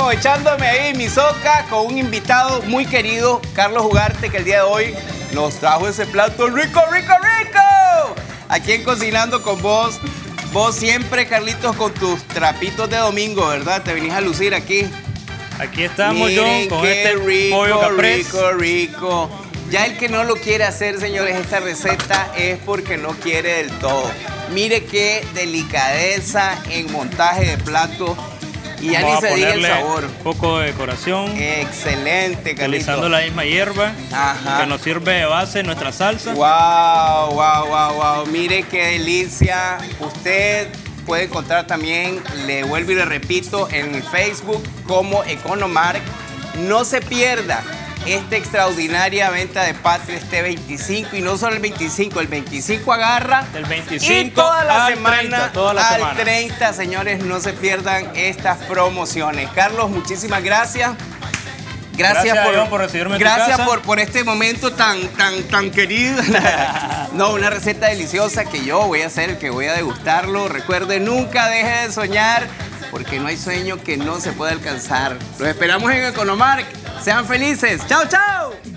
aprovechándome ahí mi soca con un invitado muy querido, Carlos Ugarte, que el día de hoy nos trajo ese plato rico, rico, rico. Aquí en Cocinando con Vos. Vos siempre, Carlitos, con tus trapitos de domingo, ¿verdad? Te venís a lucir aquí. Aquí estamos, Miren, John, con qué este rico, pollo caprese. rico, rico. Ya el que no lo quiere hacer, señores, esta receta es porque no quiere del todo. Mire qué delicadeza en montaje de plato. Y ya Vamos ni a se diga el ponerle sabor. un poco de decoración, Excelente, Carlitos. utilizando la misma hierba Ajá. que nos sirve de base en nuestra salsa. Wow, wow, wow, wow. Mire qué delicia. Usted puede encontrar también, le vuelvo y le repito, en el Facebook como Economark. No se pierda esta extraordinaria venta de Patria este 25, y no solo el 25 agarra Del 25 y toda la al semana 30, toda la al semana. 30, señores, no se pierdan estas promociones. Carlos, muchísimas gracias. Gracias, John, por recibirme en tu Gracias casa. por este momento tan querido. No, una receta deliciosa que yo voy a hacer, que voy a degustarlo. Recuerde, nunca deje de soñar, porque no hay sueño que no se pueda alcanzar. Los esperamos en Economark. Sean felices. ¡Chao, chao!